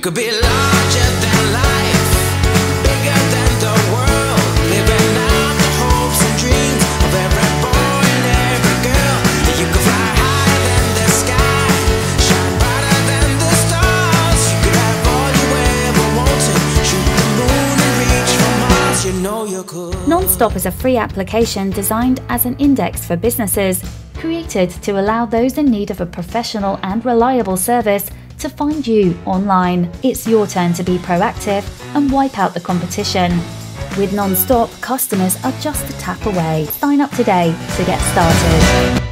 could be larger than life, bigger than the world, living out the hopes and dreams of every boy and every girl. You could fly higher than the sky, shine brighter than the stars. You could have all you ever wanted, shoot the moon and reach for Mars. You know you could. Non-Stop is a free application designed as an index for businesses, created to allow those in need of a professional and reliable service to find you online. It's your turn to be proactive and wipe out the competition. With Non-Stop, customers are just a tap away. Sign up today to get started.